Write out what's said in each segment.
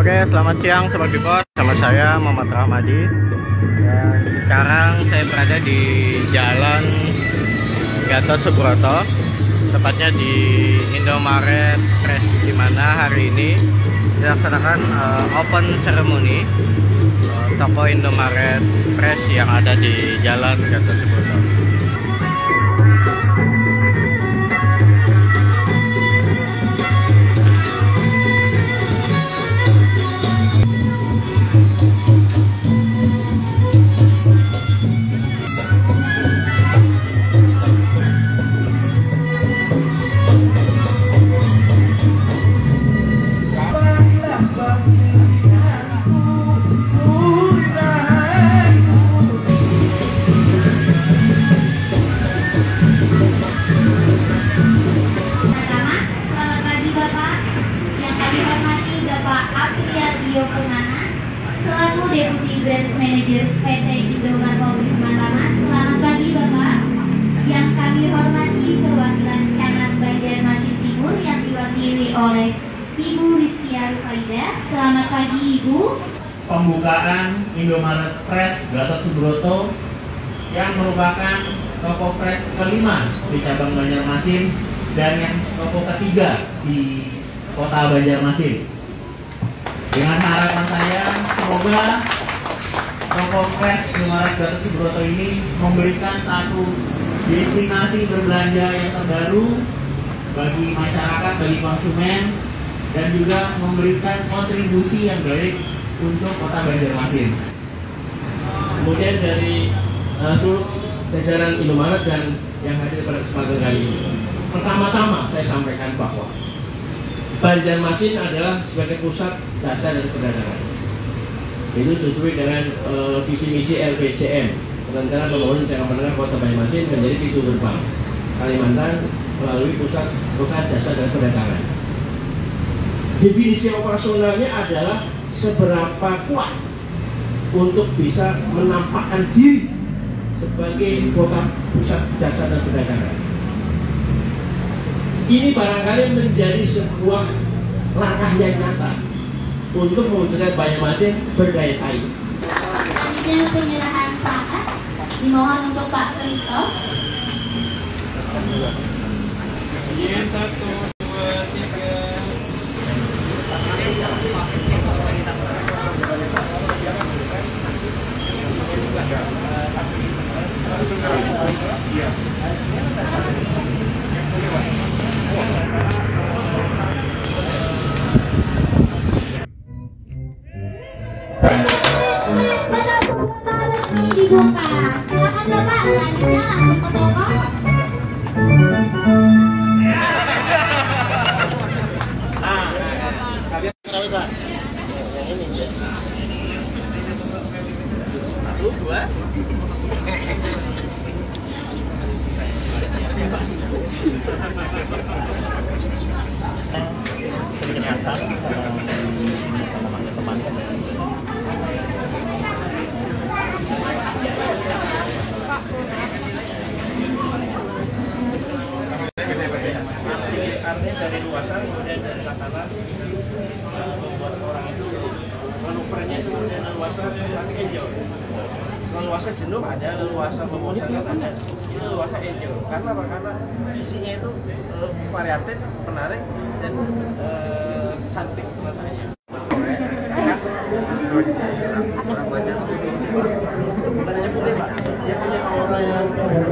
Oke, selamat siang Sobat Bipot, sama saya Muhammad Rahmadi. Dan sekarang saya berada di Jalan Gatot Subroto, tepatnya di Indomaret Fresh, di mana hari ini dilaksanakan open ceremony toko Indomaret Fresh yang ada di Jalan Gatot Subroto. Selaku Deputi Brand Manager PT Indomaret Publis Mataram. Selamat pagi Bapak. Yang kami hormati perwakilan Camat Banjarmasin Timur yang diwakili oleh Ibu Rizkia Rufaida. Selamat pagi Ibu. Pembukaan Indomaret Fresh Gatot Subroto yang merupakan toko fresh kelima di cabang Banjarmasin dan yang toko ketiga di kota Banjarmasin. Dengan harapan saya, semoga toko fresh Indomaret Gatot Subroto ini memberikan satu destinasi berbelanja yang terbaru bagi masyarakat, bagi konsumen, dan juga memberikan kontribusi yang baik untuk kota Banjarmasin. Kemudian dari seluruh jajaran Indomaret dan yang hadir pada kesempatan kali ini, pertama-tama saya sampaikan bahwa Banjarmasin adalah sebagai pusat jasa dan perdagangan. Itu sesuai dengan visi misi LPJM, Rencana Pembangunan Jangka Menengah Kota Banjarmasin menjadi pintu gerbang Kalimantan melalui pusat kota jasa dan perdagangan. Definisi operasionalnya adalah seberapa kuat untuk bisa menampakkan diri sebagai kota pusat jasa dan perdagangan. Ini barangkali menjadi sebuah langkah yang nyata untuk mewujudkan Banjarmasin berdaya saing. Selanjutnya penyerahan pangkat dimohon untuk Pak Kristo. Satu, dua, tiga. Dibuka. Silakan Bapak, selanjutnya langsung ke toko. Satu, dua. Artinya dari luasan, kemudian dari tatanan isi membuat orang itu manuvernya itu kemudian leluasa tapi enjoy. Leluasa jenuh ada, leluasa membosankan ada. Ini leluasa enjoy. Karena apa? Karena isinya itu variatif, menarik dan cantik matanya. Bukan hanya putih Pak, dia punya aura yang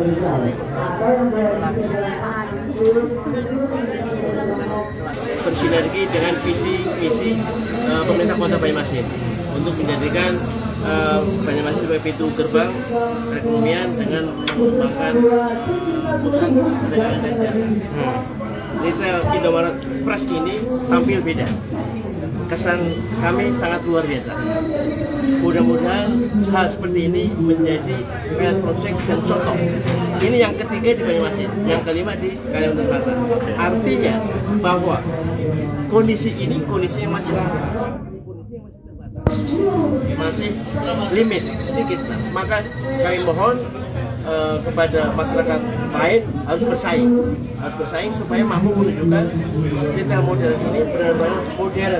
bersinergi dengan visi misi pemerintah Kota Banjarmasin untuk menjadikan Banjarmasin sebagai pintu gerbang perekonomian dengan mengembangkan pusat perdagangan dan jasa. Retail Indomaret Fresh ini tampil beda. Kesan kami sangat luar biasa. Mudah-mudahan hal seperti ini menjadi pilot project dan contoh. Ini yang ketiga di Banjarmasin, yang kelima di Kalimantan Selatan. Artinya bahwa kondisi ini kondisinya masih terbatas, masih limit sedikit. Maka kami mohon kepada masyarakat lain harus bersaing supaya mampu menunjukkan retail modern ini benar-benar modern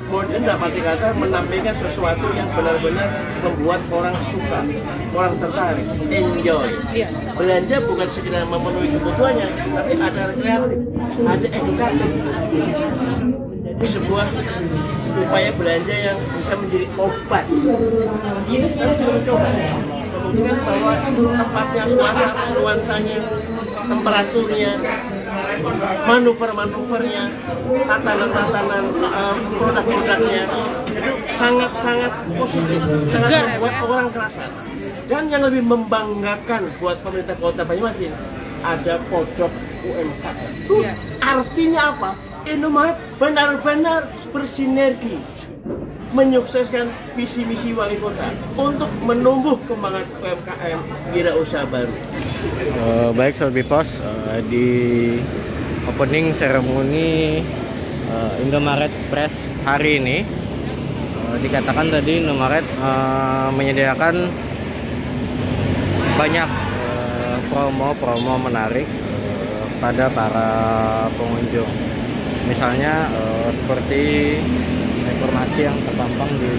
modern dalam arti kata menampilkan sesuatu yang benar-benar membuat orang suka, orang tertarik, enjoy. Belanja bukan sekedar memenuhi kebutuhannya, tapi ada kreatif, ada edukatif. Menjadi sebuah upaya belanja yang bisa menjadi obat. Ini sekarang sudah mencoba. Kemudian bahwa tempatnya, suasana, nuansanya, temperaturnya, manuver-manuvernya, tatanan-tatanan produk-produknya itu sangat-sangat positif, sangat membuat orang kerasa. Dan yang lebih membanggakan buat pemerintah Kota Banyumasin, ada pojok UMKM. Artinya apa? Indomaret benar-benar bersinergi menyukseskan visi misi wali kota untuk menumbuh kembangan UMKM wirausaha baru. Baik Sobat Bipos, di opening seremoni Indomaret Fresh hari ini dikatakan tadi Indomaret menyediakan banyak promo-promo menarik pada para pengunjung. Misalnya seperti informasi yang terpampang di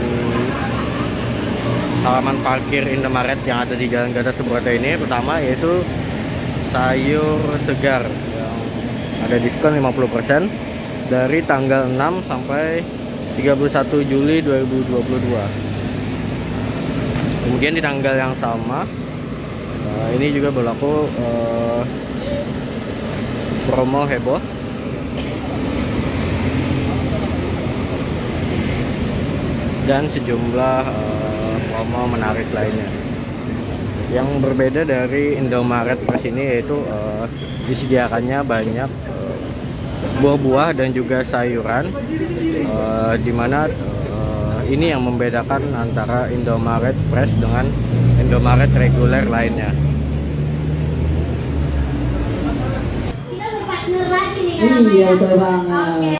halaman parkir Indomaret yang ada di Jalan Gatot Subroto ini. Pertama yaitu sayur segar yang ada diskon 50% dari tanggal 6 sampai 31 Juli 2022. Kemudian di tanggal yang sama ini juga berlaku promo heboh dan sejumlah promo menarik lainnya. Yang berbeda dari Indomaret Fresh ini yaitu disediakannya banyak buah-buah dan juga sayuran, dimana ini yang membedakan antara Indomaret Fresh dengan Indomaret reguler lainnya. Kita berpartner lagi nih. Iya, betul banget.